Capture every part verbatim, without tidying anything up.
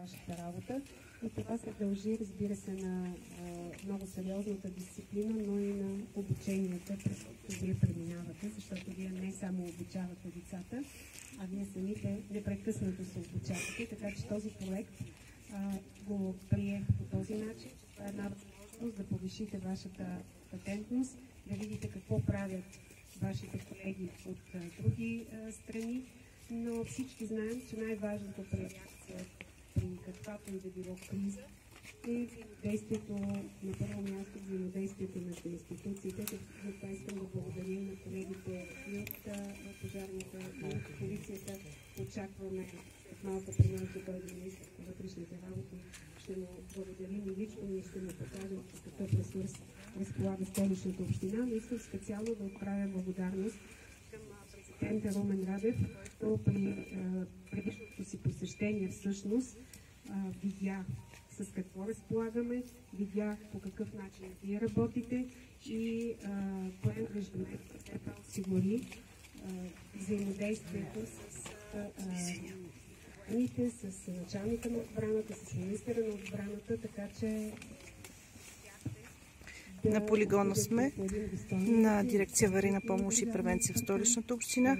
вашата работа. И това се дължи, разбира се, на много сериозната дисциплина, но и на обученията, през които вие преминавате, защото вие не само обучавате децата, а вие самите непрекъснато се обучавате, така че този проект а, го приех по този начин. Това е една възможност да повишите вашата патентност, да видите какво правят вашите колеги от а, други а, страни, но всички знаем, че най-важното при реакция при каквато и да било криза е взаимодействието, на първо място взаимодействието между институциите. За това искам да благодарим на колегите и от пожарната, и от полицията. Очакваме след малко при нас да дойде министър по вътрешните работи. Ще му благодарим и лично ние ще му покажем с какъв ресурс разполага Столичната община. Но искам специално да отправя благодарност към президента Румен Радев, който при предишното си посещение всъщност видя с какво разполагаме, видя по какъв начин вие работите и пое ангажимент да осигури взаимодействието с страните, с началника на отбраната, с министъра на отбраната, така че на полигона сме, на дирекция аварийна помощ и превенция в Столичната община.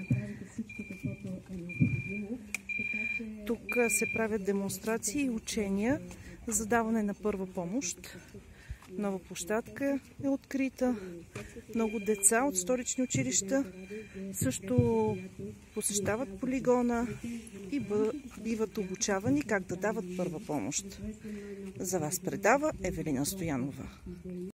Тук се правят демонстрации и учения за даване на първа помощ. Нова площадка е открита. Много деца от столични училища също посещават полигона и биват обучавани как да дават първа помощ. За вас предава Евелина Стоянова.